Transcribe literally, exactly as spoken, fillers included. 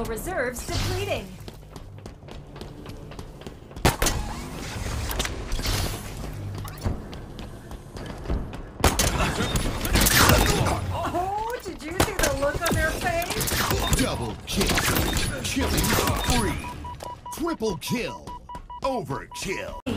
Ammo reserves depleting. Oh, did you see the look on their face? Double kill. Killing spree. Triple kill. Overkill.